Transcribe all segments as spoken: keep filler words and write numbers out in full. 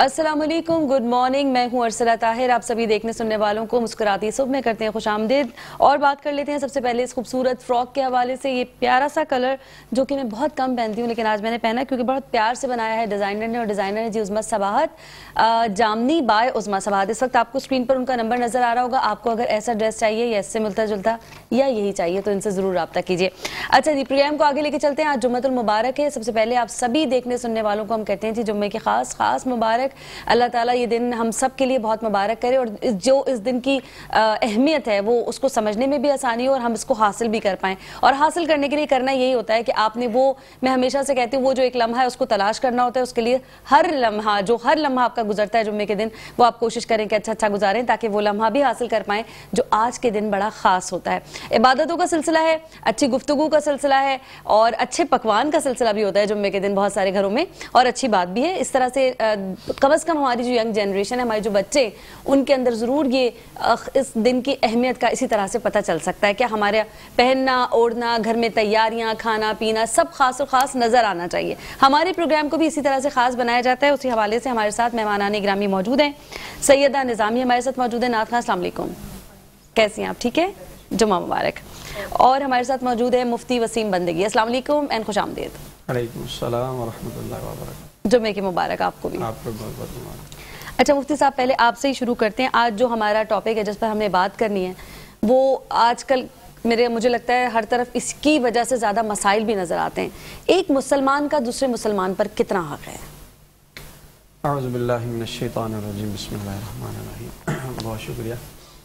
अस्सलाम वालेकुम, good morning. मैं हूं अरसला ताहिर। आप सभी देखने सुनने वालों को मुस्कुराती सुबह में करते हैं खुश आमदीद। और बात कर लेते हैं सबसे पहले इस खूबसूरत फ्रॉक के हवाले से। ये प्यारा सा कलर जो कि मैं बहुत कम पहनती हूँ, लेकिन आज मैंने पहना क्योंकि बहुत प्यार से बनाया है डिज़ाइनर ने, और डिज़ाइनर है जी उज़्मा सबाहत, जामनी बाय उज़्मा सबाहत। इस वक्त आपको स्क्रीन पर उनका नंबर नज़र आ रहा होगा। आपको अगर ऐसा ड्रेस चाहिए या इससे मिलता जुलता या यही चाहिए तो इनसे ज़रूर रब्ता कीजिए। अच्छा जी, प्रोग्राम को आगे लेके चलते हैं। आज जुम्मतुल मुबारक है। सबसे पहले आप सभी देखने सुनने वालों को हम कहते हैं जी जुम्मे की खास खास मुबारक। अल्लाह ताला ये दिन हम सब के लिए बहुत मुबारक करे, और जो इस दिन की अहमियत है वो उसको समझने में भी आसानी हो और हम इसको हासिल भी कर पाएं। और हासिल करने के लिए करना यही होता है कि आपने वो, मैं हमेशा से कहती हूँ, वो जो एक लम्हा है उसको तलाश करना होता है। उसके लिए हर लम्हा, जो हर लम्हा आपका गुजरता है जुम्मे के दिन, वो आप कोशिश करें कि अच्छा अच्छा गुजारें, ताकि वो लम्हा भी हासिल कर पाएं जो आज के दिन बड़ा खास होता है। इबादतों का सिलसिला है, अच्छी गुफ्तगू का सिलसिला है, और अच्छे पकवान का सिलसिला भी होता है जुम्मे के दिन बहुत सारे घरों में। और अच्छी बात भी है, इस तरह से कम अज़ कम हमारी जो यंग जनरेशन है, हमारे जो बच्चे, उनके अंदर ज़रूर ये इस दिन की अहमियत का इसी तरह से पता चल सकता है कि हमारे पहनना ओढ़ना, घर में तैयारियां, खाना पीना सब खास और ख़ास नज़र आना चाहिए। हमारे प्रोग्राम को भी इसी तरह से ख़ास बनाया जाता है। उसी हवाले से हमारे साथ मेहमानान ग्रामी मौजूद हैं। सैयदा निज़ामी हमारे साथ मौजूद है। नाथ खान, अस्सलाम वालेकुम, कैसी हैं आप? ठीक है, जुम्मा मुबारक। और हमारे साथ मौजूद है मुफ्ती वसीम बंदगी। अस्सलाम वालेकुम एंड खुश आमदीद। वालेकुम अस्सलाम व रहमतुल्लाहि व बरकातहू। जुम्मे की मुबारक आपको भी। आपको बहुत बहुत मुबारक। अच्छा मुफ्ती साहब, पहले आपसे ही शुरू करते हैं। आज जो हमारा टॉपिक है जिस पर हमने बात करनी है, वो आजकल मेरे मुझे लगता है हर तरफ इसकी वजह से ज़्यादा मसाइल भी नज़र आते हैं। एक मुसलमान का दूसरे मुसलमान पर कितना हक़ है? अऊज़ु बिल्लाहि मिनश शैतानिर रजीम, बिस्मिल्लाहिर रहमानिर रहीम। बहुत शुक्रिया।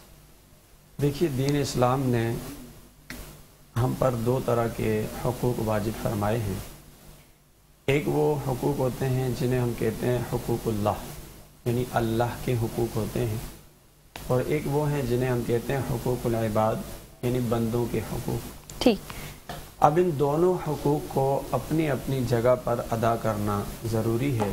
देखिए, दीन इस्लाम ने हम पर दो तरह के हुकूक वाजिब फरमाए हैं। एक वो हुकूक होते हैं जिन्हें हम कहते हैं हुकूकुल्लाह, यानी अल्लाह के हुकूक होते हैं, और एक वो हैं जिन्हें हम कहते हैं हुकूकुल इबाद, यानी बंदों के हुकूक। ठीक। अब इन दोनों हुकूक को अपनी अपनी जगह पर अदा करना ज़रूरी है,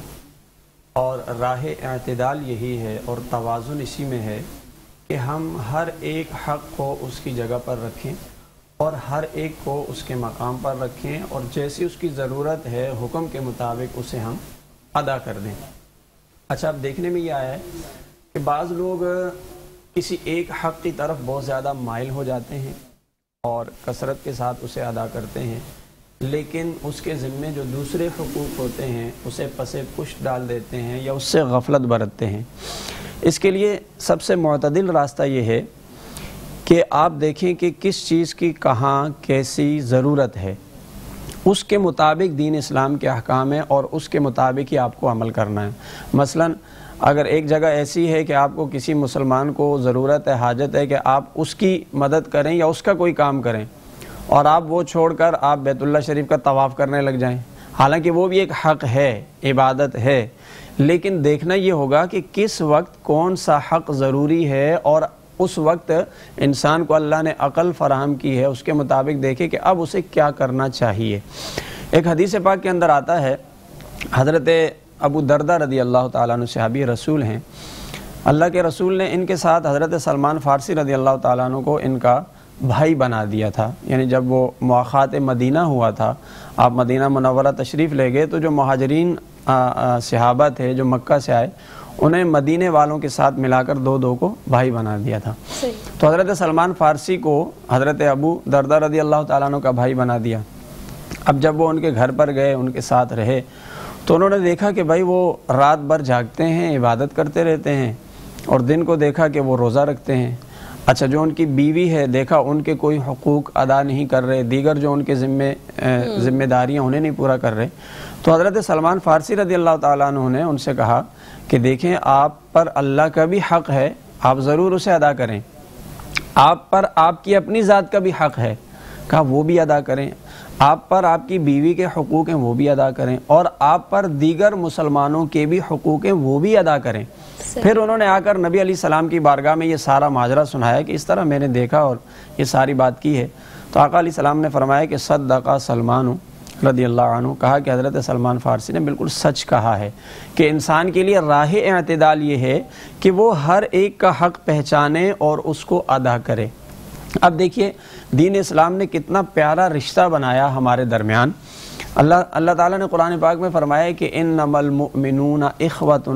और राह एतदाल यही है और तवाज़ुन इसी में है कि हम हर एक हक़ को उसकी जगह पर रखें और हर एक को उसके मकाम पर रखें, और जैसी उसकी ज़रूरत है हुक्म के मुताबिक उसे हम अदा कर दें। अच्छा, अब देखने में ये आया है कि बाज़ लोग किसी एक हक़ की तरफ बहुत ज़्यादा माइल हो जाते हैं और कसरत के साथ उसे अदा करते हैं, लेकिन उसके ज़िम्मे जो दूसरे हुकूक होते हैं उसे पसे पुश डाल देते हैं या उससे गफलत बरतते हैं। इसके लिए सबसे मुअतदिल रास्ता ये है कि आप देखें कि किस चीज़ की कहाँ कैसी ज़रूरत है, उसके मुताबिक दीन इस्लाम के अहकाम है और उसके मुताबिक ही आपको अमल करना है। मसलन अगर एक जगह ऐसी है कि आपको किसी मुसलमान को ज़रूरत है, हाजत है कि आप उसकी मदद करें या उसका कोई काम करें, और आप वो छोड़कर आप बैतुल्लाह शरीफ का तवाफ़ करने लग जाएं, हालांकि वो भी एक हक़ है, इबादत है, लेकिन देखना ये होगा कि किस वक्त कौन सा हक़ ज़रूरी है, और उस वक्त इंसान को अल्लाह ने अक़ल फ़राहम की है, उसके मुताबिक देखे कि अब उसे क्या करना चाहिए। एक हदीस पाक के अंदर आता है, हज़रत अबू दरदा रदी अल्लाह ताला अन्हु सहाबी रसूल हैं, अल्लाह के रसूल ने इनके साथ हज़रत सलमान फ़ारसी रदी अल्लाह ताला अन्हु को इनका भाई बना दिया था। यानी जब वो मुआख़ात मदीना हुआ था, आप मदीना मुनव्वरा तशरीफ़ ले गए, तो जो मुहाजिरीन सहाबा थे जो मक्का से आए, उन्हें मदीने वालों के साथ मिलाकर दो दो को भाई बना दिया था। तो हज़रत सलमान फ़ारसी को हज़रत अबू दरदा रदी अल्लाह ताला अन्हु का भाई बना दिया। अब जब वो उनके घर पर गए, उनके साथ रहे, तो उन्होंने देखा कि भाई वो रात भर जागते हैं, इबादत करते रहते हैं, और दिन को देखा कि वो रोज़ा रखते हैं। अच्छा, जो उनकी बीवी है, देखा उनके कोई हुकूक अदा नहीं कर रहे, दीगर जो उनके ज़िम्मे ज़िम्मेदारियाँ उन्हें नहीं पूरा कर रहे। तो हज़रत सलमान फ़ारसी रज़ी अल्लाह ताला अन्हु ने उनसे कहा कि देखें, आप पर अल्लाह का भी हक़ है, आप ज़रूर उसे अदा करें, आप पर आपकी अपनी ज़ात का भी हक़ है, कहा वो भी अदा करें, आप पर आपकी बीवी के हुकूक हैं वो भी अदा करें, और आप पर दीगर मुसलमानों के भी हुकूक हैं वो भी अदा करें। फिर उन्होंने आकर नबी अलैहि सलाम की बारगाह में ये सारा माजरा सुनाया कि इस तरह मैंने देखा और ये सारी बात की है। तो आका अलैहि सलाम ने फरमाया कि सद्दक़ा सलमान रज़ी अल्लाह अन्हु, कहा कि हज़रत सलमान फ़ारसी ने बिल्कुल सच कहा है कि इंसान के लिए राह एतदाल ये है कि वो हर एक का हक़ पहचाने और उसको अदा करे। अब देखिए, दीन इस्लाम ने कितना प्यारा रिश्ता बनाया हमारे दरमियान। अल्लाह अल्लाह ताला ने कुरान पाक में फ़रमाया कि इन्नमल मुमिनूना इख़वतुन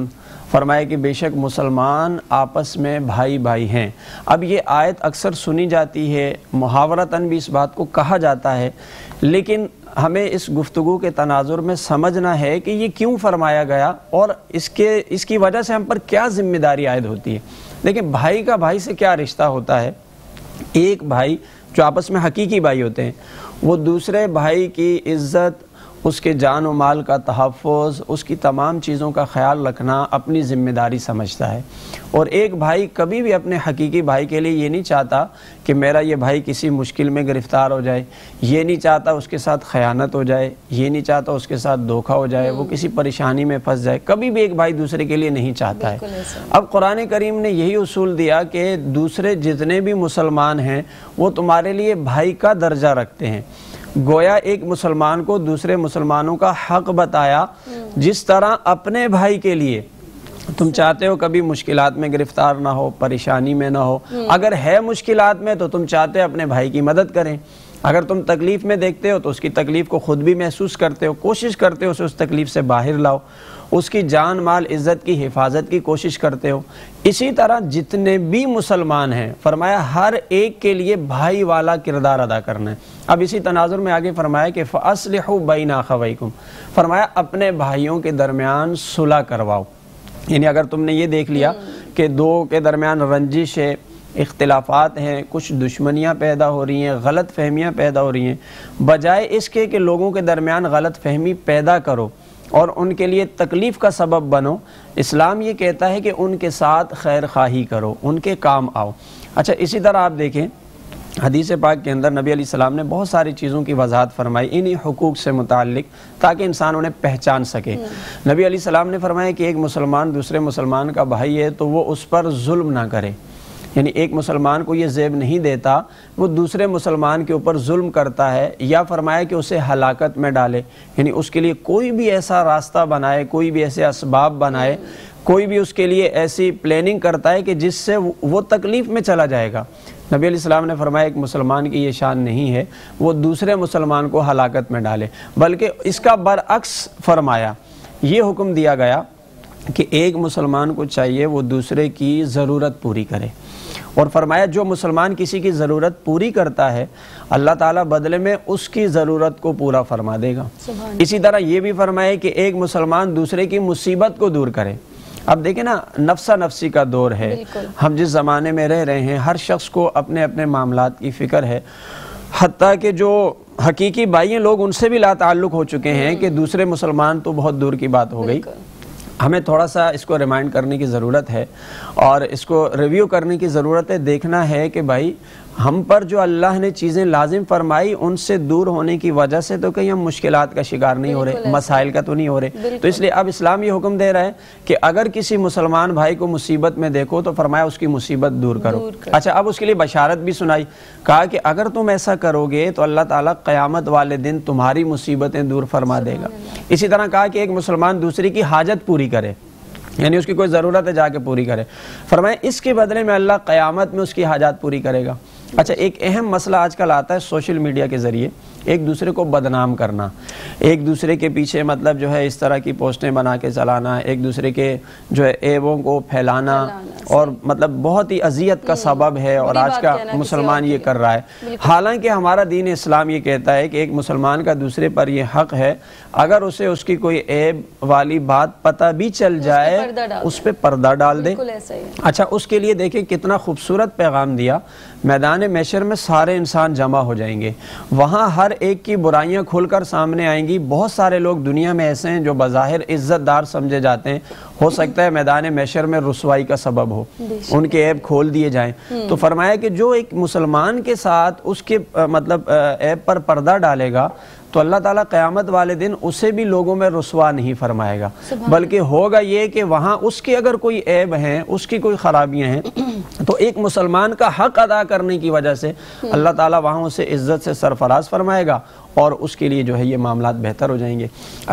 فرمایا کہ بے شک مسلمان آپس میں بھائی بھائی ہیں۔ اب یہ آیت اکثر سنی جاتی ہے، محاورتاً بھی اس بات کو کہا جاتا ہے، لیکن ہمیں اس گفتگو کے تناظر میں سمجھنا ہے کہ یہ کیوں فرمایا گیا اور اس کے اس کی وجہ سے ہم پر کیا ذمہ داری عائد ہوتی ہے۔ دیکھیں بھائی کا بھائی سے کیا رشتہ ہوتا ہے۔ ایک بھائی جو آپس میں حقیقی بھائی ہوتے ہیں وہ دوسرے بھائی کی عزت، اس کے جان و مال کا تحفظ، اس کی تمام چیزوں کا خیال رکھنا اپنی ذمہ داری سمجھتا ہے، اور ایک بھائی کبھی بھی اپنے حقیقی بھائی کے لیے یہ نہیں چاہتا کہ میرا یہ بھائی کسی مشکل میں گرفتار ہو جائے، یہ نہیں چاہتا اس کے ساتھ خیانت ہو جائے، یہ نہیں چاہتا اس کے ساتھ دھوکہ ہو جائے، وہ کسی پریشانی میں پھنس جائے، کبھی بھی ایک بھائی دوسرے کے لیے نہیں چاہتا ہے۔ اب قرآن کریم نے یہی اصول دیا کہ دوسرے جتنے بھی مسلمان ہیں وہ تمہارے لیے بھائی کا درجہ رکھتے ہیں۔ گویا ایک مسلمان کو دوسرے مسلمانوں کا حق بتایا، جس طرح اپنے بھائی کے لیے تم چاہتے ہو کبھی مشکلات میں گرفتار نہ ہو، پریشانی میں نہ ہو، اگر ہے مشکلات میں تو تم چاہتے اپنے بھائی کی مدد کریں، اگر تم تکلیف میں دیکھتے ہو تو اس کی تکلیف کو خود بھی محسوس کرتے ہو، کوشش کرتے ہو اسے اس تکلیف سے باہر لاؤ، اس کی جان مال عزت کی حفاظت کی کوشش کرتے ہو۔ اسی طرح جتنے بھی مسلمان ہیں فرمایا ہر ایک کے لیے بھائی والا کردار ادا کرنا ہے۔ اب اسی تناظر میں آگے فرمایا کہ فَأَصْلِحُوا بَيْنَ أَخَوَيْكُمْ، فرمایا اپنے بھائیوں کے درمیان صلح کرواؤ۔ یعنی اگر تم نے یہ دیکھ لیا کہ دو کے درمیان رنجش ہے، اختلافات ہیں، کچھ دشمنیاں پیدا ہو رہی ہیں، غلط فہمیاں پیدا ہو رہی ہیں، بجائے اس کے کہ لوگوں کے درمیان غلط فہمی پیدا کرو اور ان کے لیے تکلیف کا سبب بنو، اسلام یہ کہتا ہے کہ ان کے ساتھ خیر خواہی کرو، ان کے کام آؤ۔ اچھا اسی طرح آپ دیکھیں حدیث پاک کے اندر نبی علیہ السلام نے بہت ساری چیزوں کی وضاحت فرمائی انہی حقوق سے متعلق، تاکہ انسان انہیں پہچان سکے۔ نبی علیہ السلام نے فرمایا کہ ایک مسلمان دوسرے مسلمان کا بھائی ہے تو وہ اس پر ظلم نہ کرے، یعنی ایک مسلمان کو یہ زیب نہیں دیتا وہ دوسرے مسلمان کے اوپر ظلم کرتا ہے، یا فرمایا کہ اسے ہلاکت میں ڈالے، یعنی اس کے لیے کوئی بھی ایسا راستہ بنائے، کوئی بھی ایسے اسباب بنائے، کوئی بھی اس کے لیے ایسی پلاننگ کرتا ہے کہ جس سے وہ تکلیف میں چلا جائے گا۔ نبی علیہ السلام نے فرمایا ایک مسلمان کی یہ شان نہیں ہے وہ دوسرے مسلمان کو ہلاکت میں ڈالے، بلکہ اس کا برعکس فرمایا، یہ حکم دیا گیا کہ ایک مسلمان کو چاہیے وہ دوسرے کی ضرورت پوری کرے، اور فرمایا جو مسلمان کسی کی ضرورت پوری کرتا ہے اللہ تعالیٰ بدلے میں اس کی ضرورت کو پورا فرما دے گا۔ اسی طرح یہ بھی فرمایا کہ ایک مسلمان دوسرے کی مصیبت کو دور کرے۔ اب دیکھیں نا نفسا نفسی کا دور ہے، ہم جس زمانے میں رہ رہے ہیں ہر شخص کو اپنے اپنے معاملات کی فکر ہے، حتیٰ کہ جو حقیقی بھائی ہیں لوگ ان سے بھی لا تعلق ہو چکے ہیں کہ دوسرے مسلمان تو بہت دور کی بات ہو گئی۔ ہمیں تھوڑا سا اس کو ریمائنڈ کرنے کی ضرورت ہے اور اس کو ریویو کرنے کی ضرورت ہے، دیکھنا ہے کہ بھائی ہم پر جو اللہ نے چیزیں لازم فرمائی ان سے دور ہونے کی وجہ سے تو کہیں ہم مشکلات کا شکار نہیں ہو رہے، مسائل کا تو نہیں ہو رہے، تو اس لیے اب اسلام یہ حکم دے رہا ہے کہ اگر کسی مسلمان بھائی کو مصیبت میں دیکھو تو فرمایا اس کی مصیبت دور کرو۔ اچھا اب اس کے لیے بشارت بھی سنائی، کہا کہ اگر تم ایسا کرو گے تو اللہ تعالیٰ قیامت والے دن تمہاری مصیبتیں دور فرما دے گا۔ اسی طرح کہا کہ ایک مسلمان دوسری کی حاجت پوری کرے، یعنی اس کی کوئی ضرورت ہے جا کے پوری کرے، فرمایا اس کے بدلے میں اللہ قیامت میں اس کی حاجات پوری کرے گا۔ اچھا ایک اہم مسئلہ آج کل آتا ہے سوشل میڈیا کے ذریعے، ایک دوسرے کو بدنام کرنا، ایک دوسرے کے پیچھے مطلب جو ہے اس طرح کی پوسٹیں بنا کے چلانا، ایک دوسرے کے جو ہے عیبوں کو پھیلانا، اور مطلب بہت ہی اذیت کا سبب ہے، اور آج کا مسلمان یہ کر رہا ہے۔ حالانکہ ہمارا دین اسلام یہ کہتا ہے کہ ایک مسلمان کا دوسرے پر یہ حق ہے اگر اسے اس کی کوئی عیب والی بات پتہ بھی چل جائے اس پہ پردہ ڈال دے۔ اچھا اس کے لیے دیکھیں کتنا خوبصورت پیغام دیا، میدان محشر میں سارے انسان جمع ہو جائیں گے، وہاں ہر ایک کی برائیاں کھل کر سامنے آئیں گی۔ بہت سارے لوگ دنیا میں ایسے ہیں جو بظاہر عزت دار سمجھے جاتے ہیں، ہو سکتا ہے میدان محشر میں رسوائی کا سبب ہو، ان کے عیب کھول دیے جائیں۔ تو فرمایا کہ جو ایک مسلمان کے ساتھ اس کے مطلب عیب پر پردہ ڈالے گا تو اللہ تعالیٰ قیامت والے دن اسے بھی لوگوں میں رسوا نہیں فرمائے گا، بلکہ ہوگا یہ کہ وہاں اس کی اگر کوئی عیب ہیں، اس کی کوئی خرابیاں ہیں تو ایک مسلمان کا حق ادا کرنے کی وجہ سے اللہ تعالیٰ وہاں اسے عزت سے سرفراز فرمائے گا اور اس کے لیے جو ہے یہ معاملات بہتر ہو جائیں گے۔ اچھا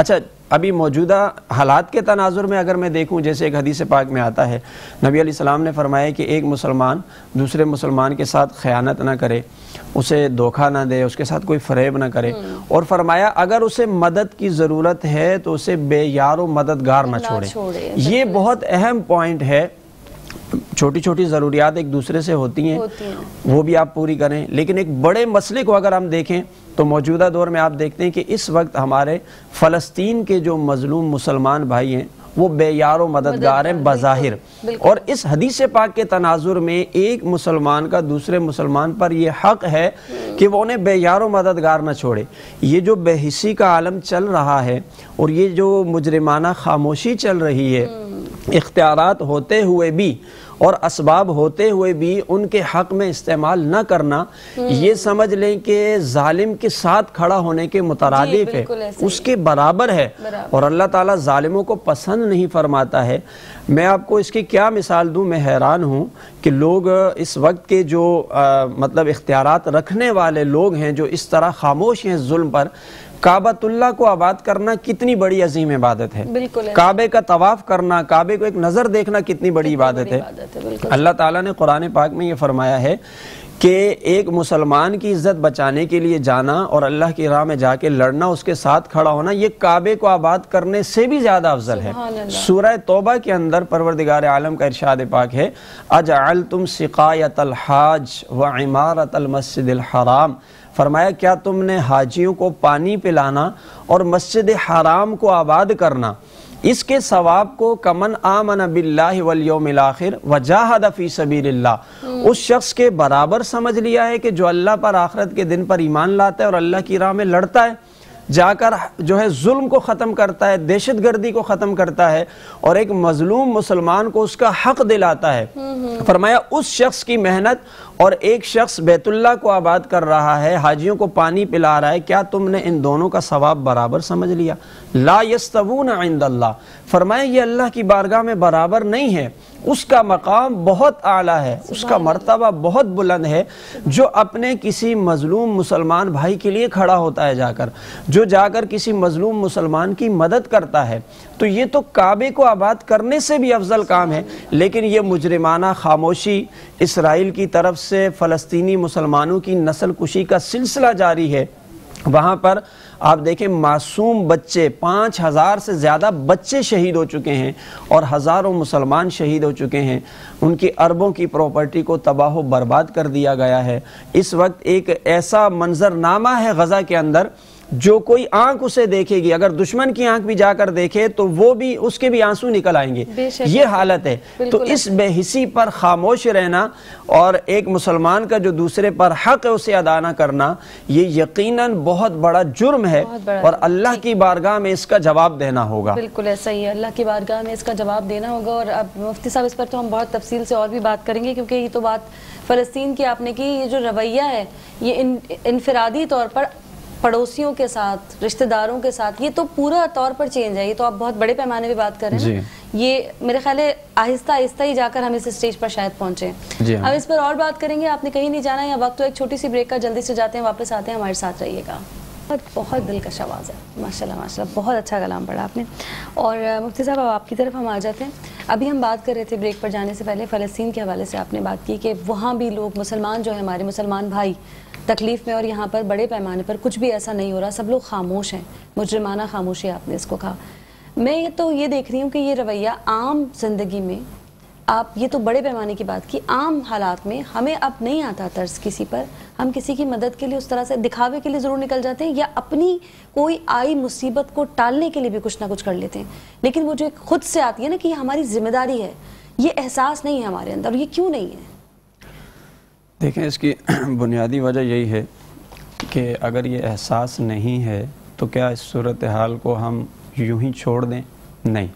ابھی موجودہ حالات کے تناظر میں اگر میں دیکھوں، جیسے ایک حدیث پاک میں آتا ہے، نبی علیہ السلام نے فرمایا کہ ایک مسلمان دوسرے مسلمان کے ساتھ خیانت نہ کرے، اسے دھوکہ نہ دے، اس کے ساتھ کوئی فریب نہ کرے، اور فرمایا اگر اسے مدد کی ضرورت ہے تو اسے بے یار و مددگار نہ چھوڑے۔ یہ بہت اہم پوائنٹ ہے۔ چھوٹی چھوٹی ضروریات ایک دوسرے سے ہوتی ہیں، وہ بھی آپ پوری کریں، لیکن ایک بڑے مسئلے کو اگر ہم دیکھیں تو موجودہ دور میں آپ دیکھتے ہیں کہ اس وقت ہمارے فلسطین کے جو مظلوم مسلمان بھائی ہیں وہ بے یار و مددگار ہیں بظاہر، اور اس حدیث پاک کے تناظر میں ایک مسلمان کا دوسرے مسلمان پر یہ حق ہے کہ وہ انہیں بے یار و مددگار نہ چھوڑے۔ یہ جو بے حسی کا عالم چل رہا ہے اور یہ جو مجرمانہ خاموشی چل رہی ہے، اختیارات ہوتے ہوئے بھی اور اسباب ہوتے ہوئے بھی ان کے حق میں استعمال نہ کرنا، یہ سمجھ لیں کہ ظالم کے ساتھ کھڑا ہونے کے مترادف ہے، اس کے برابر ہے، اور اللہ تعالیٰ ظالموں کو پسند نہیں فرماتا ہے۔ میں آپ کو اس کی کیا مثال دوں، میں حیران ہوں کہ لوگ اس وقت کے جو مطلب اختیارات رکھنے والے لوگ ہیں جو اس طرح خاموش ہیں ظلم پر۔ کعبۃ اللہ کو آباد کرنا کتنی بڑی عظیم عبادت ہے، کعبے کا طواف کرنا، کعبے کو ایک نظر دیکھنا کتنی بڑی عبادت ہے۔ اللہ تعالیٰ نے قرآن پاک میں یہ فرمایا ہے کہ ایک مسلمان کی عزت بچانے کے لیے جانا اور اللہ کی راہ میں جا کے لڑنا، اس کے ساتھ کھڑا ہونا، یہ کعبے کو آباد کرنے سے بھی زیادہ افضل ہے۔ سورہ توبہ کے اندر پروردگار عالم کا ارشاد پاک ہے، اجعلتم سقایۃ الحاج وعمارۃ المسجد الحرام، فرمایا کیا تم نے حاجیوں کو پانی پلانا اور مسجد حرام کو آباد کرنا، اس کے ثواب کو کمن آمن باللہ والیوم الآخر وجاہد فی سبیل اللہ، اس شخص کے برابر سمجھ لیا ہے کہ جو اللہ پر آخرت کے دن پر ایمان لاتا ہے اور اللہ کی راہ میں لڑتا ہے، جا کر جو ہے ظلم کو ختم کرتا ہے، دہشت گردی کو ختم کرتا ہے اور ایک مظلوم مسلمان کو اس کا حق دلاتا ہے۔ فرمایا اس شخص کی محنت، اور ایک شخص بیت اللہ کو آباد کر رہا ہے، حاجیوں کو پانی پلا رہا ہے، کیا تم نے ان دونوں کا ثواب برابر سمجھ لیا؟ لا یستوون عند اللہ، فرمایا یہ اللہ کی بارگاہ میں برابر نہیں ہے، اس کا مقام بہت اعلیٰ ہے، اس کا مرتبہ بہت بلند ہے، جو اپنے کسی مظلوم مسلمان بھائی کے لیے کھڑا ہوتا ہے، جا کر جو جا کر کسی مظلوم مسلمان کی مدد کرتا ہے۔ تو یہ تو کعبے کو آباد کرنے سے بھی افضل کام ہے، لیکن یہ مجرمانہ خاموشی اسرائیل کی طرف سے فلسطینی مسلمانوں کی نسل کشی کا سلسلہ جاری ہے۔ وہاں پر آپ دیکھیں معصوم بچے، پانچ ہزار سے زیادہ بچے شہید ہو چکے ہیں اور ہزاروں مسلمان شہید ہو چکے ہیں، ان کی اربوں کی پراپرٹی کو تباہ و برباد کر دیا گیا ہے۔ اس وقت ایک ایسا منظرنامہ ہے غزہ کے اندر، جو کوئی آنکھ اسے دیکھے گی، اگر دشمن کی آنکھ بھی جا کر دیکھے تو وہ بھی اس کے بھی آنسو نکل آئیں گے، یہ حالت ہے۔ تو اس بے حسی پر خاموش رہنا اور ایک مسلمان کا جو دوسرے پر حق ہے اسے ادا نہ کرنا، یہ یقیناً بہت بڑا جرم ہے، اور اللہ کی بارگاہ میں اس کا جواب دینا ہوگا۔ بالکل ایسا ہی ہے، اللہ کی بارگاہ میں اس کا جواب دینا ہوگا۔ اور اب مفتی صاحب اس پر تو ہم بہت تفصیل سے اور بھی بات کریں گے، کیونکہ یہ تو بات فلسطین کی آپ نے کی، یہ جو رویہ ہے یہ انفرادی طور پر پڑوسیوں کے ساتھ، رشتہ داروں کے ساتھ، یہ تو پورا طور پر چینج ہے۔ یہ تو آپ بہت بڑے پیمانے پہ بات کر رہے ہیں، یہ میرے خیال ہے آہستہ آہستہ ہی جا کر ہم اس اسٹیج پر شاید پہنچے ہیں۔ اب اس پر اور بات کریں گے، آپ نے کہیں نہیں جانا، یا وقت تو ایک چھوٹی سی بریک کا، جلدی سے جاتے ہیں، واپس آتے ہیں، ہمارے ساتھ رہیے گا۔ بہت بہت دلکش آواز ہے، ماشاءاللہ ماشاءاللہ، بہت اچھا کلام پڑھا آپ نے۔ اور مفتی صاحب اب آپ کی طرف ہم آ جاتے ہیں۔ ابھی ہم بات کر رہے تھے بریک پر جانے سے پہلے فلسطین کے حوالے سے، آپ نے بات کی کہ وہاں بھی لوگ مسلمان جو ہیں، ہمارے مسلمان بھائی تکلیف میں، اور یہاں پر بڑے پیمانے پر کچھ بھی ایسا نہیں ہو رہا، سب لوگ خاموش ہیں، مجرمانہ خاموشی آپ نے اس کو کہا۔ میں تو یہ دیکھ رہی ہوں کہ یہ رویہ عام زندگی میں، آپ یہ تو بڑے پیمانے کی بات کی، عام حالات میں ہمیں اب نہیں آتا طرز کسی پر، ہم کسی کی مدد کے لیے اس طرح سے دکھاوے کے لیے ضرور نکل جاتے ہیں، یا اپنی کوئی آئی مصیبت کو ٹالنے کے لیے بھی کچھ نہ کچھ کر لیتے ہیں، لیکن وہ جو خود سے آتی ہے نا کہ یہ ہماری ذمہ داری ہے، یہ احساس نہیں ہے ہمارے اندر، اور یہ کیوں نہیں ہے؟ دیکھیں اس کی بنیادی وجہ یہی ہے کہ اگر یہ احساس نہیں ہے تو کیا اس صورتحال کو ہم یوں ہی چھوڑ دیں؟ نہیں،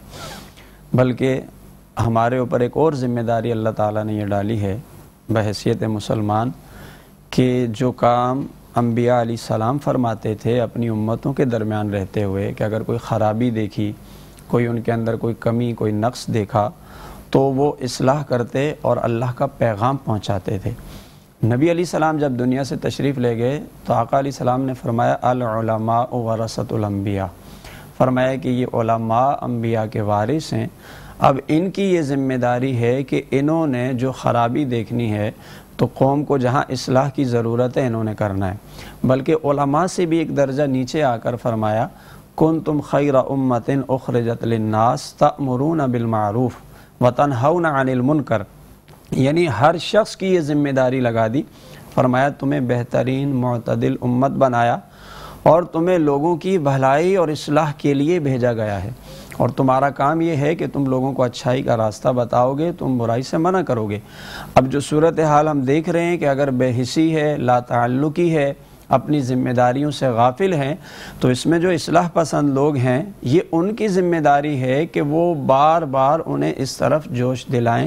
بلکہ ہمارے اوپر ایک اور ذمہ داری اللہ تعالیٰ نے یہ ڈالی ہے بحیثیت مسلمان، کہ جو کام انبیاء علیہ السلام فرماتے تھے اپنی امتوں کے درمیان رہتے ہوئے، کہ اگر کوئی خرابی دیکھی، کوئی ان کے اندر کوئی کمی، کوئی نقص دیکھا، تو وہ اصلاح کرتے اور اللہ کا پیغام پہنچاتے تھے۔ نبی علیہ السلام جب دنیا سے تشریف لے گئے تو آقا علیہ السلام نے فرمایا العلماء ورثۃ الانبیاء، فرمایا کہ یہ علماء انبیاء کے وارث ہیں، اب ان کی یہ ذمہ داری ہے کہ انہوں نے جو خرابی دیکھنی ہے تو قوم کو جہاں اصلاح کی ضرورت ہے انہوں نے کرنا ہے، بلکہ علماء سے بھی ایک درجہ نیچے آ کر فرمایا کنتم خیر امۃ اخرجت للناس تأمرون بالمعروف وتنہون عن المنکر، یعنی ہر شخص کی یہ ذمہ داری لگا دی، فرمایا تمہیں بہترین معتدل امت بنایا اور تمہیں لوگوں کی بھلائی اور اصلاح کے لیے بھیجا گیا ہے، اور تمہارا کام یہ ہے کہ تم لوگوں کو اچھائی کا راستہ بتاؤ گے، تم برائی سے منع کرو گے۔ اب جو صورتحال ہم دیکھ رہے ہیں کہ اگر بے حسی ہے، لا تعلقی ہے، اپنی ذمہ داریوں سے غافل ہیں، تو اس میں جو اصلاح پسند لوگ ہیں یہ ان کی ذمہ داری ہے کہ وہ بار بار انہیں اس طرف جوش دلائیں،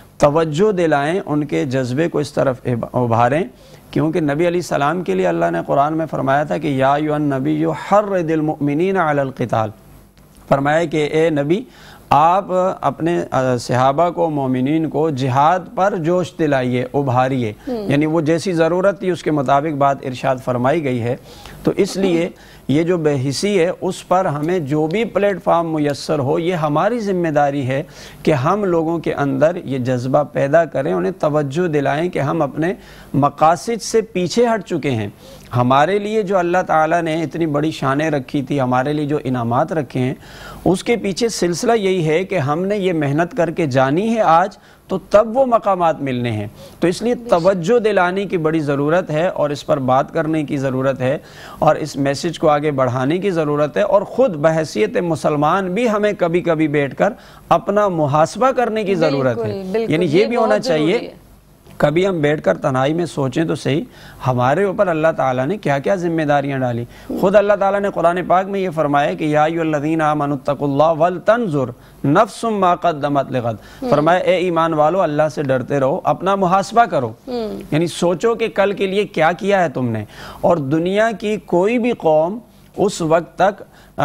توجہ دلائیں، ان کے جذبے کو اس طرف ابھاریں، کیونکہ نبی علیہ السلام کے لیے اللہ نے قرآن میں فرمایا تھا کہ یا ایھا النبی حرض المؤمنین علی القتال، فرمایا کہ اے نبی آپ اپنے صحابہ کو، مومنین کو جہاد پر جوش دلائیے، ابھاریے، یعنی وہ جیسی ضرورت تھی اس کے مطابق بات ارشاد فرمائی گئی ہے۔ تو اس لیے یہ جو بے حسی ہے اس پر ہمیں جو بھی پلیٹ فارم میسر ہو، یہ ہماری ذمہ داری ہے کہ ہم لوگوں کے اندر یہ جذبہ پیدا کریں، انہیں توجہ دلائیں کہ ہم اپنے مقاصد سے پیچھے ہٹ چکے ہیں۔ ہمارے لیے جو اللہ تعالیٰ نے اتنی بڑی شانیں رکھی تھی، ہمارے لیے جو انعامات رکھے ہیں، اس کے پیچھے سلسلہ یہی ہے کہ ہم نے یہ محنت کر کے جانی ہے آج، تو تب وہ مقامات ملنے ہیں۔ تو اس لیے توجہ دلانے کی بڑی ضرورت ہے، اور اس پر بات کرنے کی ضرورت ہے، اور اس میسج کو آگے بڑھانے کی ضرورت ہے، اور خود بحیثیت مسلمان بھی ہمیں کبھی کبھی بیٹھ کر اپنا محاسبہ کرنے کی ضرورت ہے، یعنی یہ بھی ہونا چاہیے کبھی ہم بیٹھ کر تنہائی میں سوچیں تو صحیح ہمارے اوپر اللہ تعالیٰ نے کیا کیا ذمہ داریاں ڈالی۔ خود اللہ تعالیٰ نے قرآن پاک میں یہ فرمایا کہ یا ایھا الذین آمنوا اتقوا اللہ ولتنظر نفس ما قدمت لغد، فرمایا اے ایمان والو اللہ سے ڈرتے رہو، اپنا محاسبہ کرو، یعنی سوچو کہ کل کے لیے کیا کیا ہے تم نے۔ اور دنیا کی کوئی بھی قوم اس وقت تک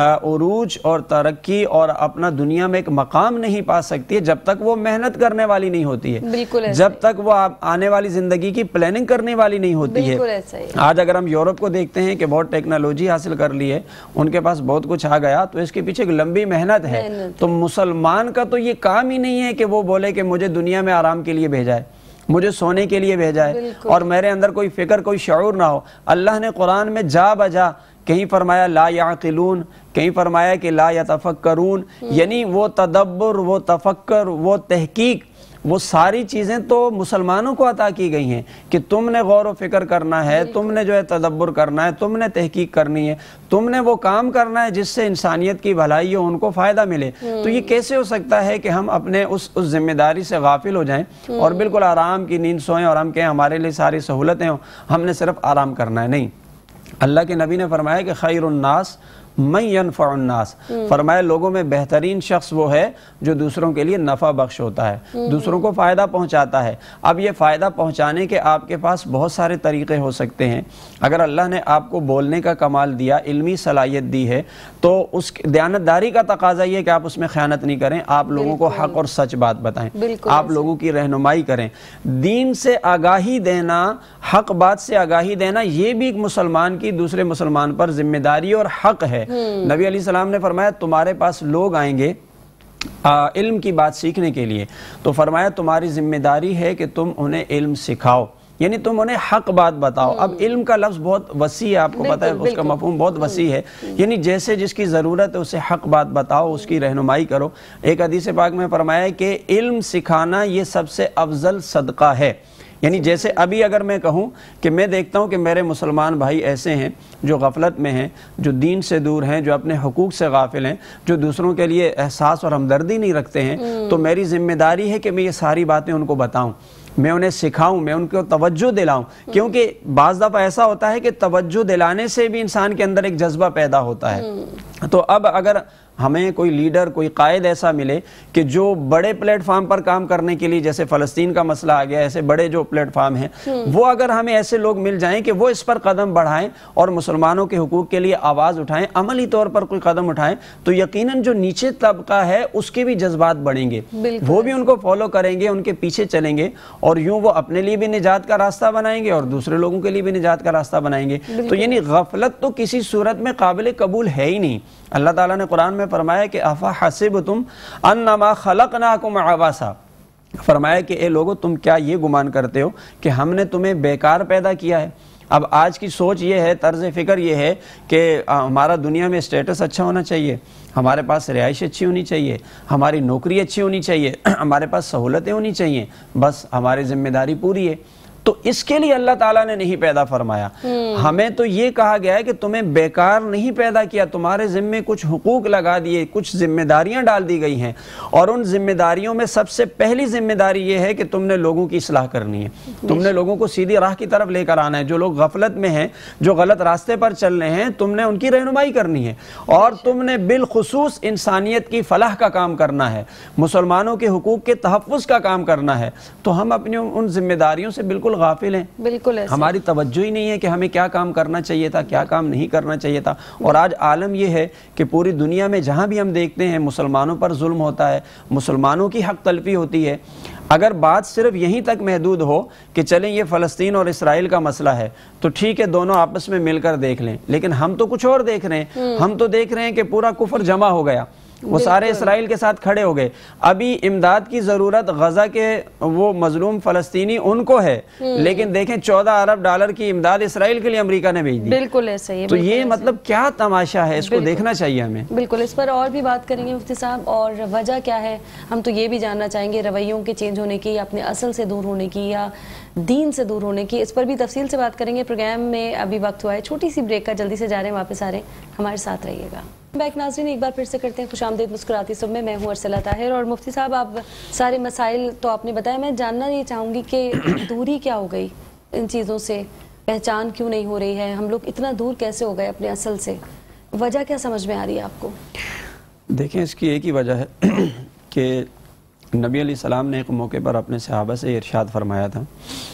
عروج اور ترقی اور اپنا دنیا میں ایک مقام نہیں پا سکتی ہے جب تک وہ محنت کرنے والی نہیں ہوتی ہے، جب تک وہ آنے والی زندگی کی پلاننگ کرنے والی نہیں ہوتی ہے۔ آج اگر ہم یورپ کو دیکھتے ہیں کہ بہت ٹیکنالوجی حاصل کر لی ہے، ان کے پاس بہت کچھ آ گیا، تو اس کے پیچھے ایک لمبی محنت ہے۔ تو مسلمان کا تو یہ کام ہی نہیں ہے کہ وہ بولے کہ مجھے دنیا میں آرام کے لیے بھیجا ہے، مجھے سونے کے لیے بھیجا ہے، اور میرے اندر کوئی فکر، کوئی شعور نہ ہو۔ اللہ نے قرآن میں جا بجا کہیں فرمایا لا یعقلون، کہیں فرمایا کہ لا یتفکرون، یعنی وہ تدبر، وہ تفکر، وہ تحقیق، وہ ساری چیزیں تو مسلمانوں کو عطا کی گئی ہیں کہ تم نے غور و فکر کرنا ہے، تم نے جو ہے تدبر کرنا ہے، تم نے تحقیق کرنی ہے، تم نے وہ کام کرنا ہے جس سے انسانیت کی بھلائی ہو، ان کو فائدہ ملے۔ تو یہ کیسے ہو سکتا ہے کہ ہم اپنے اس اس ذمہ داری سے غافل ہو جائیں اور بالکل آرام کی نیند سوئیں اور ہم کہیں ہمارے لیے ساری سہولتیں ہوں، ہم نے صرف آرام کرنا ہے؟ نہیں، اللہ کے نبی نے فرمایا کہ خیر الناس من ينفع الناس، فرمایا لوگوں میں بہترین شخص وہ ہے جو دوسروں کے لیے نفع بخش ہوتا ہے، دوسروں کو فائدہ پہنچاتا ہے۔ اب یہ فائدہ پہنچانے کے آپ کے پاس بہت سارے طریقے ہو سکتے ہیں۔ اگر اللہ نے آپ کو بولنے کا کمال دیا، علمی صلاحیت دی ہے، تو اس دیانتداری کا تقاضا یہ ہے کہ آپ اس میں خیانت نہیں کریں، آپ لوگوں کو حق اور سچ بات بتائیں، آپ لوگوں کی رہنمائی کریں۔ دین سے آگاہی دینا، حق بات سے آگاہی دینا، یہ بھی ایک مسلمان کی دوسرے مسلمان پر ذمہ داری اور حق ہے۔ نبی علیہ السلام نے فرمایا تمہارے پاس لوگ آئیں گے علم کی بات سیکھنے کے لیے، تو فرمایا تمہاری ذمہ داری ہے کہ تم انہیں علم سکھاؤ، یعنی تم انہیں حق بات بتاؤ۔ اب علم کا لفظ بہت وسیع ہے، آپ کو پتہ ہے اس کا مفہوم بہت وسیع ہے، یعنی جیسے جس کی ضرورت ہے اسے حق بات بتاؤ، اس کی رہنمائی کرو۔ ایک حدیث پاک میں فرمایا کہ علم سکھانا یہ سب سے افضل صدقہ ہے، یعنی جیسے ابھی اگر میں کہوں کہ میں دیکھتا ہوں کہ میرے مسلمان بھائی ایسے ہیں جو غفلت میں ہیں، جو دین سے دور ہیں، جو اپنے حقوق سے غافل ہیں، جو دوسروں کے لیے احساس اور ہمدردی نہیں رکھتے ہیں، تو میری ذمہ داری ہے کہ میں یہ ساری باتیں ان کو بتاؤں، میں انہیں سکھاؤں، میں ان کو توجہ دلاؤں، کیونکہ بعض دفعہ ایسا ہوتا ہے کہ توجہ دلانے سے بھی انسان کے اندر ایک جذبہ پیدا ہوتا ہے۔ تو اب اگر ہمیں کوئی لیڈر کوئی قائد ایسا ملے کہ جو بڑے پلیٹ فارم پر کام کرنے کے لیے، جیسے فلسطین کا مسئلہ آ گیا، ایسے بڑے جو پلیٹ فارم ہیں وہ اگر ہمیں ایسے لوگ مل جائیں کہ وہ اس پر قدم بڑھائیں اور مسلمانوں کے حقوق کے لیے آواز اٹھائیں، عملی طور پر کوئی قدم اٹھائیں، تو یقیناً جو نیچے طبقہ ہے اس کے بھی جذبات بڑھیں گے، وہ بھی ان کو فالو کریں گے، ان کے پیچھے چلیں گے، اور یوں وہ اپنے لیے بھی نجات کا راستہ بنائیں گے اور دوسرے لوگوں کے لیے بھی نجات کا راستہ بنائیں گے۔ تو یعنی غفلت تو کسی صورت میں قابل قبول ہے ہی نہیں۔ اللہ تعالیٰ نے قرآن میں فرمایا کہ افحسبتم انما خلقناکم عبثا، فرمایا کہ اے لوگو تم کیا یہ گمان کرتے ہو کہ ہم نے تمہیں بیکار پیدا کیا ہے؟ اب آج کی سوچ یہ ہے، طرز فکر یہ ہے کہ ہمارا دنیا میں اسٹیٹس اچھا ہونا چاہیے، ہمارے پاس رہائش اچھی ہونی چاہیے، ہماری نوکری اچھی ہونی چاہیے، ہمارے پاس سہولتیں ہونی چاہیے، بس ہماری ذمہ داری پوری ہے۔ تو اس کے لیے اللہ تعالیٰ نے نہیں پیدا فرمایا، ہمیں تو یہ کہا گیا ہے کہ تمہیں بیکار نہیں پیدا کیا، تمہارے ذمے کچھ حقوق لگا دیے، کچھ ذمہ داریاں ڈال دی گئی ہیں، اور ان ذمہ داریوں میں سب سے پہلی ذمہ داری یہ ہے کہ تم نے لوگوں کی اصلاح کرنی ہے، تم نے لوگوں کو سیدھی راہ کی طرف لے کر آنا ہے۔ جو لوگ غفلت میں ہیں، جو غلط راستے پر چل رہے ہیں، تم نے ان کی رہنمائی کرنی ہے، اور تم نے بالخصوص انسانیت کی فلاح کا کام کرنا ہے، مسلمانوں کے حقوق کے تحفظ کا کام کرنا ہے۔ تو ہم اپنی ان ذمہ داریوں سے بالکل غافل ہیں، بالکل ایسے ہماری توجہ ہی نہیں ہے کہ ہمیں کیا کام کرنا چاہیے تھا، کیا کام نہیں کرنا چاہیے تھا۔ اور آج عالم یہ ہے کہ پوری دنیا میں جہاں بھی ہم دیکھتے ہیں مسلمانوں پر ظلم ہوتا ہے، مسلمانوں کی حق تلفی ہوتی ہے۔ اگر بات صرف یہیں تک محدود ہو کہ چلیں یہ فلسطین اور اسرائیل کا مسئلہ ہے تو ٹھیک ہے، دونوں آپس میں مل کر دیکھ لیں، لیکن ہم تو کچھ اور دیکھ رہے ہیں، ہم تو دیکھ رہے ہیں کہ پورا کفر جمع ہو گیا، وہ سارے اسرائیل کے ساتھ کھڑے ہو گئے۔ ابھی امداد کی ضرورت غزہ کے وہ مظلوم فلسطینی ان کو ہے، لیکن دیکھیں چودہ ارب ڈالر کی امداد اسرائیل کے لیے امریکہ نے بھیج دی۔ بالکل ایسا ہی ہے۔ تو یہ مطلب کیا تماشا ہے، اس کو دیکھنا چاہیے ہمیں۔ بالکل، اس پر اور بھی بات کریں گے مفتی صاحب، اور وجہ کیا ہے، ہم تو یہ بھی جاننا چاہیں گے رویوں کے چینج ہونے کی، یا اپنے اصل سے دور ہونے کی، یا دین سے دور ہونے کی، اس پر بھی تفصیل سے بات کریں گے۔ پروگرام میں ابھی وقت ہوا ہے چھوٹی سی بریک کا، جلدی سے جا رہے ہیں، واپس آ رہے ہیں، ہمارے ساتھ رہیے گا۔ بیک ناظرین، ایک بار پھر سے کرتے ہیں خوش آمدید مسکراتی صبح میں، میں ہوں ارسلہ طاہر۔ اور مفتی صاحب، آپ سارے مسائل تو آپ نے بتایا، میں جاننا یہ چاہوں گی کہ دوری کیا ہو گئی ان چیزوں سے، پہچان کیوں نہیں ہو رہی ہے، ہم لوگ اتنا دور کیسے ہو گئے اپنے اصل سے، وجہ کیا سمجھ میں آ رہی ہے آپ کو؟ دیکھیں، اس کی ایک ہی وجہ ہے کہ نبی علیہ السلام نے ایک موقع پر اپنے صحابہ سے ارشاد فرمایا تھا،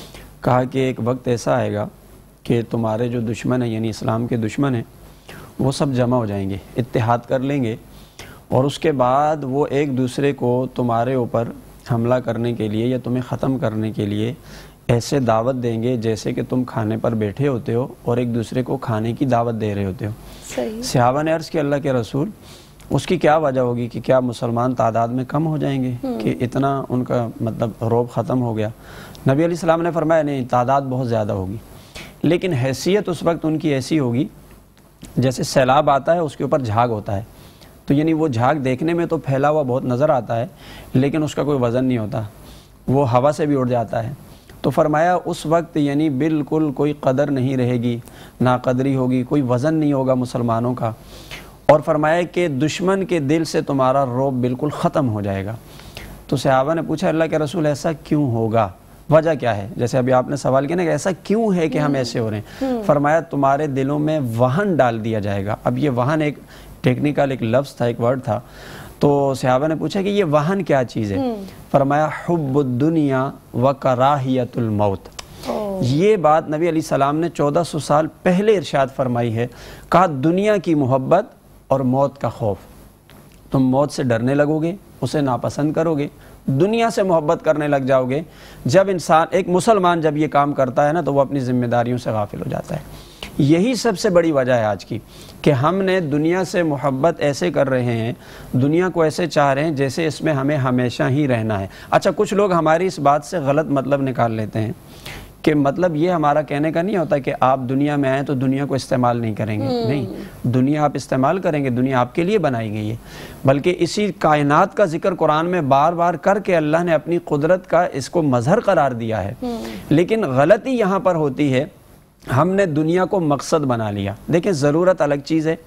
کہا کہ ایک وقت ایسا آئے گا کہ تمہارے جو دشمن ہیں، یعنی اسلام کے دشمن ہیں، وہ سب جمع ہو جائیں گے، اتحاد کر لیں گے، اور اس کے بعد وہ ایک دوسرے کو تمہارے اوپر حملہ کرنے کے لیے یا تمہیں ختم کرنے کے لیے ایسے دعوت دیں گے جیسے کہ تم کھانے پر بیٹھے ہوتے ہو اور ایک دوسرے کو کھانے کی دعوت دے رہے ہوتے ہو۔ صحیح۔ صحابہ نے عرض کیا، اللہ کے رسول، اس کی کیا وجہ ہوگی کہ کیا مسلمان تعداد میں کم ہو جائیں گے کہ اتنا ان کا مطلب روب ختم ہو گیا؟ نبی علیہ السلام نے فرمایا، نہیں، تعداد بہت زیادہ ہوگی، لیکن حیثیت اس وقت ان کی ایسی ہوگی جیسے سیلاب آتا ہے، اس کے اوپر جھاگ ہوتا ہے، تو یعنی وہ جھاگ دیکھنے میں تو پھیلا ہوا بہت نظر آتا ہے، لیکن اس کا کوئی وزن نہیں ہوتا، وہ ہوا سے بھی اڑ جاتا ہے۔ تو فرمایا اس وقت یعنی بالکل کوئی قدر نہیں رہے گی، ناقدری ہوگی، کوئی وزن نہیں ہوگا مسلمانوں کا، اور فرمایا کہ دشمن کے دل سے تمہارا رعب بالکل ختم ہو جائے گا۔ تو صحابہ نے پوچھا، اللہ کے رسول ایسا کیوں ہوگا، وجہ کیا ہے؟ جیسے ابھی آپ نے سوال کیا نا کہ ایسا کیوں ہے کہ ہم ایسے ہو رہے ہیں، فرمایا تمہارے دلوں میں وہن ڈال دیا جائے گا۔ اب یہ وہن ایک ٹیکنیکل ایک لفظ تھا، ایک ورڈ تھا، تو صحابہ نے پوچھا کہ یہ وہن کیا چیز ہے؟ فرمایا حب الدنیا و کراہیت الموت۔ یہ بات نبی علیہ السلام نے چودہ سو سال پہلے ارشاد فرمائی ہے، کہا دنیا کی محبت اور موت کا خوف، تم موت سے ڈرنے لگو گے، اسے ناپسند کرو گے، دنیا سے محبت کرنے لگ جاؤ گے۔ جب انسان، ایک مسلمان جب یہ کام کرتا ہے نا تو وہ اپنی ذمہ داریوں سے غافل ہو جاتا ہے۔ یہی سب سے بڑی وجہ ہے آج کی کہ ہم نے دنیا سے محبت ایسے کر رہے ہیں، دنیا کو ایسے چاہ رہے ہیں جیسے اس میں ہمیں ہمیشہ ہی رہنا ہے۔ اچھا، کچھ لوگ ہماری اس بات سے غلط مطلب نکال لیتے ہیں کہ مطلب یہ ہمارا کہنے کا نہیں ہوتا کہ آپ دنیا میں آئیں تو دنیا کو استعمال نہیں کریں گے، نہیں، دنیا آپ استعمال کریں گے، دنیا آپ کے لیے بنائی گئی ہے، بلکہ اسی کائنات کا ذکر قرآن میں بار بار کر کے اللہ نے اپنی قدرت کا اس کو مظہر قرار دیا ہے۔ لیکن غلطی یہاں پر ہوتی ہے، ہم نے دنیا کو مقصد بنا لیا۔ دیکھیں، ضرورت الگ چیز ہے،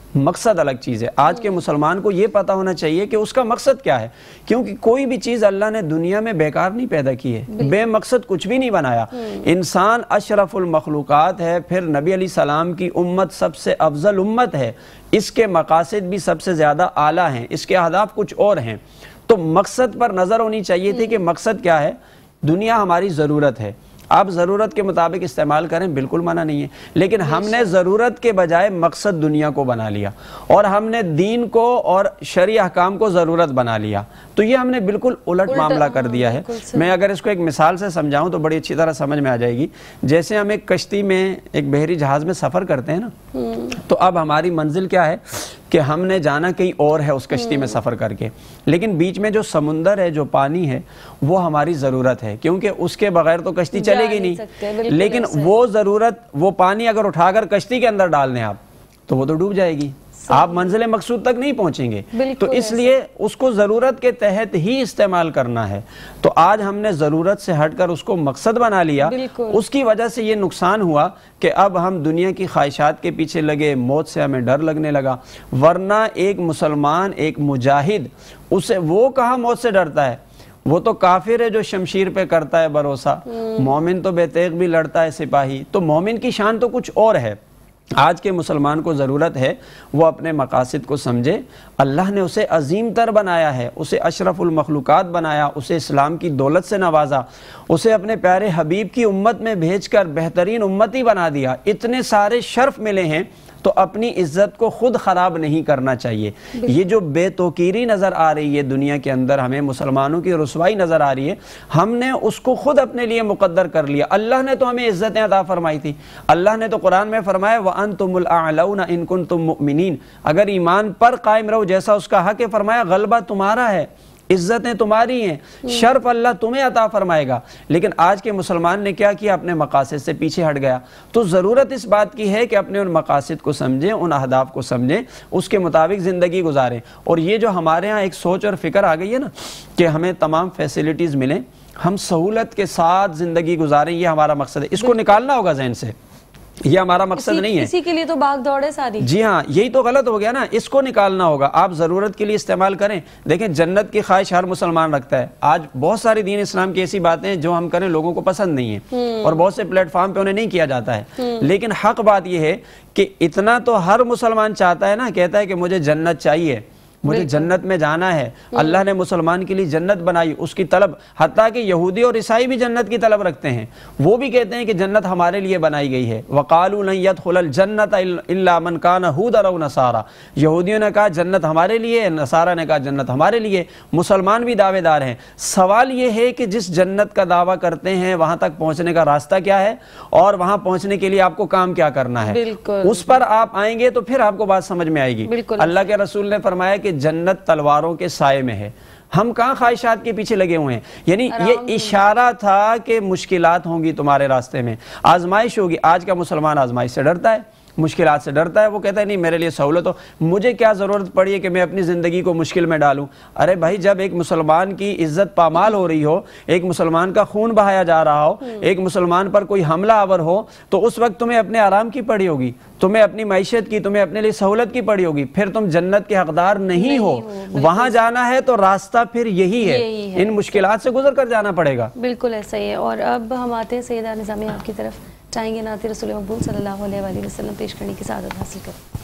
مقصد الگ چیز ہے۔ آج کے مسلمان کو یہ پتہ ہونا چاہیے کہ اس کا مقصد کیا ہے، کیونکہ کوئی بھی چیز اللہ نے دنیا میں بیکار نہیں پیدا کی ہے، بے مقصد کچھ بھی نہیں بنایا۔ انسان اشرف المخلوقات ہے، پھر نبی علیہ السلام کی امت سب سے افضل امت ہے، اس کے مقاصد بھی سب سے زیادہ اعلیٰ ہیں، اس کے اہداف کچھ اور ہیں۔ تو مقصد پر نظر ہونی چاہیے تھی کہ مقصد کیا ہے۔ دنیا ہماری ضرورت ہے، آپ ضرورت کے مطابق استعمال کریں، بالکل منع نہیں ہے، لیکن ہم نے ضرورت کے بجائے مقصد دنیا کو بنا لیا، اور ہم نے دین کو اور شرعی احکام کو ضرورت بنا لیا، تو یہ ہم نے بالکل الٹ معاملہ کر دیا ہے۔ میں اگر اس کو ایک مثال سے سمجھاؤں تو بڑی اچھی طرح سمجھ میں آ جائے گی۔ جیسے ہم ایک کشتی میں، ایک بحری جہاز میں سفر کرتے ہیں نا، تو اب ہماری منزل کیا ہے کہ ہم نے جانا کہیں اور ہے اس کشتی میں سفر کر کے، لیکن بیچ میں جو سمندر ہے، جو پانی ہے، وہ ہماری ضرورت ہے، کیونکہ اس کے بغیر تو کشتی چلے گی نہیں۔ لیکن وہ ضرورت، وہ پانی اگر اٹھا کر کشتی کے اندر ڈال دیں آپ، تو وہ تو ڈوب جائے گی، آپ منزل مقصود تک نہیں پہنچیں گے۔ تو اس لیے اس کو ضرورت کے تحت ہی استعمال کرنا ہے۔ تو آج ہم نے ضرورت سے ہٹ کر اس کو مقصد بنا لیا، اس کی وجہ سے یہ نقصان ہوا کہ اب ہم دنیا کی خواہشات کے پیچھے لگے، موت سے ہمیں ڈر لگنے لگا۔ ورنہ ایک مسلمان، ایک مجاہد، اسے وہ کہاں موت سے ڈرتا ہے؟ وہ تو کافر ہے جو شمشیر پہ کرتا ہے بھروسہ، مومن تو بے تیغ بھی لڑتا ہے سپاہی۔ تو مومن کی شان تو کچھ اور ہے۔ آج کے مسلمان کو ضرورت ہے وہ اپنے مقاصد کو سمجھے۔ اللہ نے اسے عظیم تر بنایا ہے، اسے اشرف المخلوقات بنایا، اسے اسلام کی دولت سے نوازا، اسے اپنے پیارے حبیب کی امت میں بھیج کر بہترین امتی بنا دیا۔ اتنے سارے شرف ملے ہیں، تو اپنی عزت کو خود خراب نہیں کرنا چاہیے۔ یہ جو بے توقیری نظر آ رہی ہے دنیا کے اندر، ہمیں مسلمانوں کی رسوائی نظر آ رہی ہے، ہم نے اس کو خود اپنے لیے مقدر کر لیا۔ اللہ نے تو ہمیں عزتیں عطا فرمائی تھی۔ اللہ نے تو قرآن میں فرمایا وَأَنْتُمُ الْأَعْلَوْنَ إِن كُنْتُم مُؤْمِنِينَ، اگر ایمان پر قائم رہو جیسا اس کا حق ہے، فرمایا غلبہ تمہارا ہے، عزتیں تمہاری ہیں، شرف اللہ تمہیں عطا فرمائے گا۔ لیکن آج کے مسلمان نے کیا کیا؟ اپنے مقاصد سے پیچھے ہٹ گیا۔ تو ضرورت اس بات کی ہے کہ اپنے ان مقاصد کو سمجھیں، ان اہداف کو سمجھیں، اس کے مطابق زندگی گزاریں۔ اور یہ جو ہمارے ہاں ایک سوچ اور فکر آ گئی ہے نا کہ ہمیں تمام فیسلٹیز ملیں، ہم سہولت کے ساتھ زندگی گزاریں، یہ ہمارا مقصد ہے۔ اس کو نکالنا ہوگا ذہن سے، یہ ہمارا مقصد نہیں ہے۔ اسی کے لیے تو بھاگ دوڑ ہے ساری۔ جی ہاں، یہی تو غلط ہو گیا نا، اس کو نکالنا ہوگا۔ آپ ضرورت کے لیے استعمال کریں۔ دیکھیں، جنت کی خواہش ہر مسلمان رکھتا ہے۔ آج بہت ساری دین اسلام کی ایسی باتیں جو ہم کریں لوگوں کو پسند نہیں ہیں، اور بہت سے پلیٹ فارم پہ انہیں نہیں کیا جاتا ہے، لیکن حق بات یہ ہے کہ اتنا تو ہر مسلمان چاہتا ہے نا، کہتا ہے کہ مجھے جنت چاہیے، مجھے جنت میں جانا ہے۔ اللہ نے مسلمان کے لیے جنت بنائی، اس کی طلب، حتیٰ کہ یہودی اور عیسائی بھی جنت کی طلب رکھتے ہیں، وہ بھی کہتے ہیں کہ جنت ہمارے لیے بنائی گئی ہے۔ وَقَالُوا لَن يَدْخُلَ الْجَنَّةَ إِلَّا مَنْ كَانَ هُودًا أَوْ نَصَارَىٰ، یہودیوں نے کہا جنت ہمارے لیے ہے، نصارہ نے کہا جنت ہمارے لیے، مسلمان بھی دعوے دار ہیں۔ سوال یہ ہے کہ جس جنت کا دعویٰ کرتے ہیں وہاں تک پہنچنے کا راستہ کیا ہے، اور وہاں پہنچنے کے لیے آپ کو کام کیا کرنا ہے، اس پر آپ آئیں گے تو پھر آپ کو بات سمجھ میں آئے گی۔ اللہ کے رسول نے فرمایا کہ جنت تلواروں کے سائے میں ہے، ہم کہاں خواہشات کے پیچھے لگے ہوئے ہیں۔ یعنی یہ اشارہ تھا کہ مشکلات ہوں گی تمہارے راستے میں، آزمائش ہوگی۔ آج کا مسلمان آزمائش سے ڈرتا ہے، مشکلات سے ڈرتا ہے، وہ کہتا ہے نہیں میرے لیے سہولت ہو، مجھے کیا ضرورت پڑی ہے کہ میں اپنی زندگی کو مشکل میں ڈالوں۔ ارے بھائی، جب ایک مسلمان کی عزت پامال ہو رہی ہو، ایک مسلمان کا خون بہایا جا رہا ہو، ایک مسلمان پر کوئی حملہ آور ہو، تو اس وقت تمہیں اپنے آرام کی پڑی ہوگی، تمہیں اپنی معیشت کی، تمہیں اپنے لیے سہولت کی پڑی ہوگی، پھر تم جنت کے حقدار نہیں ہو۔ وہاں جانا ہے تو راستہ پھر یہی ہے، ان مشکلات سے گزر کر جانا پڑے گا۔ بالکل ایسا ہی ہے۔ اور اب ہم آتے ہیں سیدہ نظامیہ آپ کی طرف، چاہیں گے نعت رسول مقبول صلی اللہ علیہ وآلہ وسلم پیش کرنے کی سعادت حاصل کریں۔